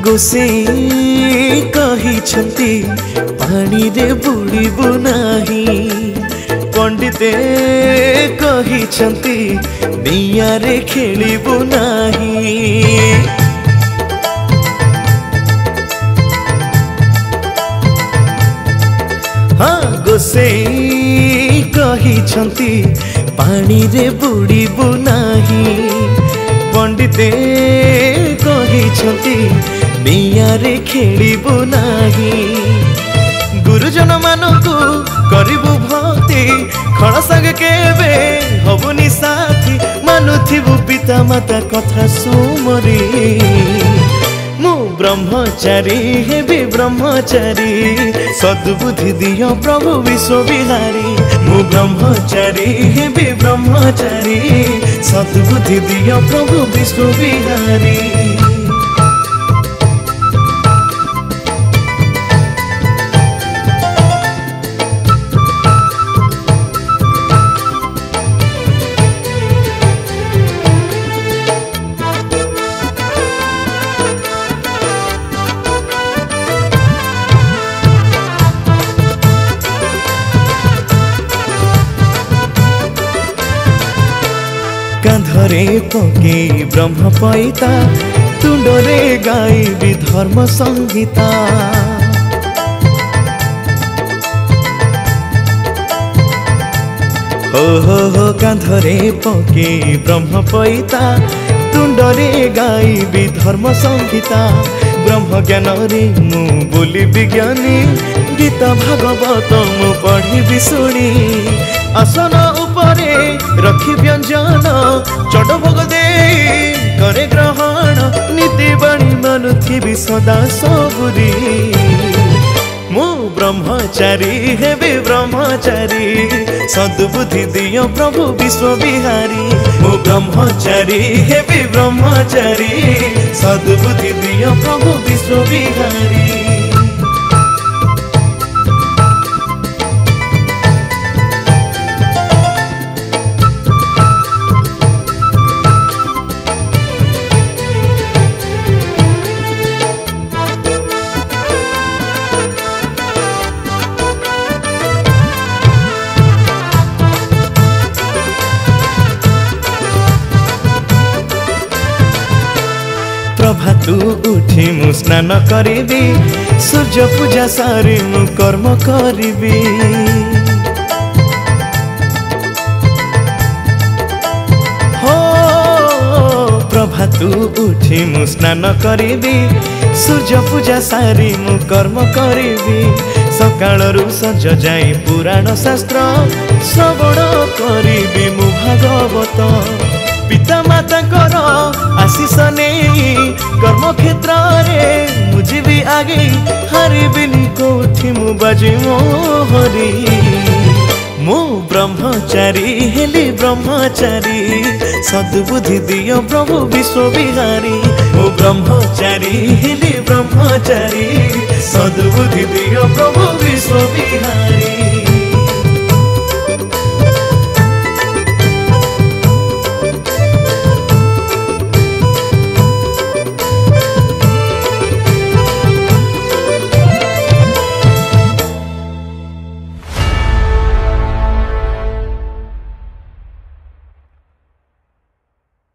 गोसेई कहिछंती पानी रे बुड़ीबु नाही, पंडिते कहिछंती निया रे खेलिबु नाही। हाँ गोसेई कहिछंती पानी रे बुड़ीबु नाही, पंडिते कहिछंती निया रे खेलिबु नाही। गुरुजन मानकु करिबु भक्ति खड़ संग केबे हबुनी साथी, मानुथिबु पिता माता कथा सुमरी। मु ब्रह्मचारी हेबी ब्रह्मचारी, सद्बुद्धि दियो प्रभु विश्व बिहारी। मु ब्रह्मचारी हेबी ब्रह्मचारी, सद्बुद्धि दियो प्रभु विश्व बिहारी। कांधरे पके ब्रह्म पैता, तुंडरे गाइबी धर्म संहिता। हो कांधरे पके ब्रह्म पैता, तुंडरे गाइबी धर्म संहिता। ब्रह्म ज्ञान रे मु बोली विज्ञानी, गीता भागवत मु पढ़ी शुणी। आसन उपरे रखी व्यंजन, चढ़भोग दे करे ग्रहण। नीति बाणी मानुथिबी सदा सबुरी, मु ब्रह्मचारी हेबी ब्रह्मचारी, सद्बुद्धि दियो प्रभु विश्व बिहारी। मु ब्रह्मचारी हेबी ब्रह्मचारी, सद्बुद्धि दियो प्रभु विश्व बिहारी। प्रभातु उठी मु स्नान करिबी, सूर्य पूजा सारी मु कर्म करिबी। हो प्रभातु उठी मु स्नान करिबी, सूर्य पूजा सारी मु कर्म करिबी। सकाळरु सज जाई पुराण शास्त्र, श्रवण करिबी मु भागवत। पिता माता कर आशीष नहीं, कर्म क्षेत्र रे मुझे आगे हारिबिनी कोठी मु बाजी मोहरी। मु ब्रह्मचारी हेली ब्रह्मचारी, सद्बुद्धि दियो प्रभु विश्व बिहारी। मु ब्रह्मचारी हेली ब्रह्मचारी, सद्बुद्धि दियो प्रभु विश्व बिहारी।